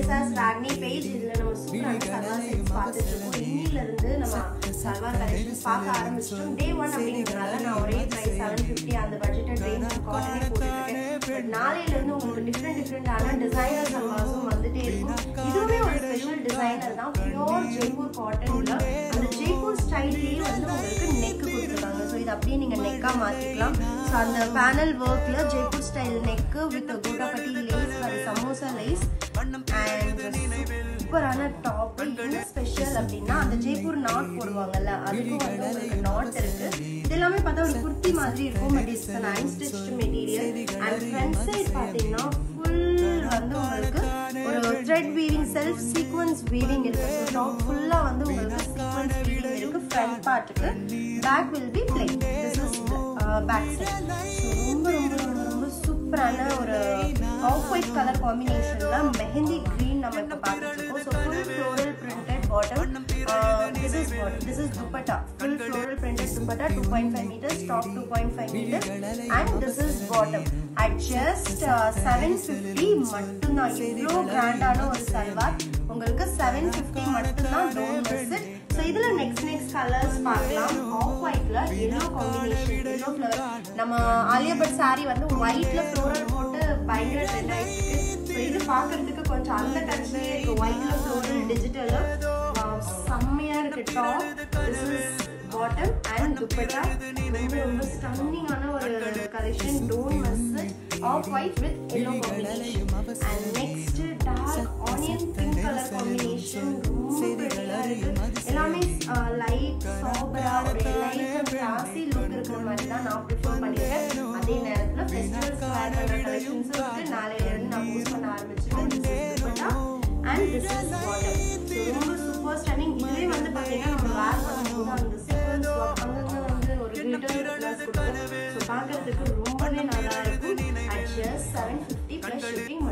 this as Ragni page. இதுல நம்ம சூப்பரான சல்வார் செட்ஸ் பார்த்துட்டு இருக்கோம். இன்னில இருந்து நம்ம சல்வார் கலெக்ஷன்ஸ் பார்க்க ஆரம்பிச்சிட்டோம். டே 1 அப்படிங்கறதால நான் ஒரே பிரைஸ் 750 அந்த பட்ஜெட் ரேஞ்ச் காட்டனே போட்டுருக்கேன். பட் நாளையில இருந்து உங்களுக்கு டிஃபரெண்டான டிசைனர் சல்வார்ஸும் வந்துட்டே இருக்கும். இதுவே ஒரு ஸ்பெஷல் டிசைனர் தான். பியூர் ஜெய்ப்பூர் காட்டன்ல அந்த ஜெய்ப்பூர் ஸ்டைல்லேயே வந்து உங்களுக்கு நெக் கொடுத்துருக்காங்க. ஸோ இது அப்படியே நீங்க நெக்கா மாத்திக்கலாம். ஸோ அந்த பேனல் ஒர்க்ல ஜெய்ப்பூர் ஸ்டைல் நெக் வித் கோட்டாபட்டி lace sari samosa lace and சூப்பரான டாப். என்ன ஸ்பெஷல் அப்படின்னா அந்த ஜெய்ப்பூர் நாட் போடுவாங்கல்ல அதுக்கும் வந்து உங்களுக்கு நாட் இருக்கு. இது எல்லாமே பார்த்தா ஒரு குர்த்தி மாதிரி இருக்கும். But it's an unstitched material and front side பார்த்தீங்கன்னா ஃபுல் வந்து உங்களுக்கு ஒரு thread weaving self sequins weaving இருக்கு. ஸோ டாப் ஃபுல்லா வந்து உங்களுக்கு சீக்வன்ஸ் வீவிங் இருக்கு. ஃப்ரண்ட் பார்ட்டுக்கு back will be plain. This is back side. So ரொம்ப ரொம்ப ரொம்ப ரொம்ப சூப்பரான ஒரு ஆஃப் ஒயிட் கலர் காம்பினேஷன்ல மெஹந்தி கிரீன் நம்ம இப்போ பார்த்துட்டு இருக்கோம். So full floral printed bottom. This is dupatta. Full floral printed dupatta 2.5 meters, top 2.5 meters, and this is bottom. At just 750 மட்டும்தான். இவ்வளோ கிராண்டான ஒரு சல்வார் உங்களுக்கு 750 மட்டும்தான். Don't miss it. ஸோ இதுல நெக்ஸ்ட் கலர்ஸ் பார்க்கலாம். ஆஃப் ஒயிட்ல எல்லோ காம்பினேஷன், எல்லோ ஃப்ளவர். நம்ம ஆலியா பட் சாரி வந்து ஒயிட்ல ஃப்ளோரல் போட்டு பயங்கர ட்ரெண்ட் ஆயிருக்கு. ஸோ இது பார்க்கறதுக்கு கொஞ்சம் அந்த டச்லயே இருக்கு. ஒயிட்ல ஃப்ளோரல் டிஜிட்டல் செம்மையா இருக்கு. Top this is bottom and dupatta. ரொம்ப ரொம்ப ஸ்டன்னிங்கான ஒரு collection. Don't miss it. Off white with yellow combination. And next dark onion pink colour combination. ரொம்ப பிரிட்டியா இருக்கு. எல்லாமே லைட் சாபரா ஒரு லைட் கிளாஸி லுக் இருக்கிற மாதிரி தான் நான் ப்ரிஃபர் பண்ணிருக்கேன். அதே நேரத்தில் ஃபெஸ்டிவல்ஸ் வேர் பண்ணுற கலெக்ஷன்ஸும் இருக்கு. நாளையில இருந்து நான் போஸ்ட் பண்ண ஆரம்பிச்சிருக்கேன். This is dupatta and this is bottom. ரொம்ப சூப்பர் ஸ்டன்னிங். இதுவே வந்து பார்த்தீங்கன்னா நம்ம வேர் பண்ணும்போது அந்த சீக்வன்ஸ் அங்கங்க வந்து ஒரு கிளிட்டர் ப்ளஸ் கொடுக்கும். ஸோ பார்க்கறதுக்கு ரொம்பவே நல்லா இருக்கும். At just 750 + shipping.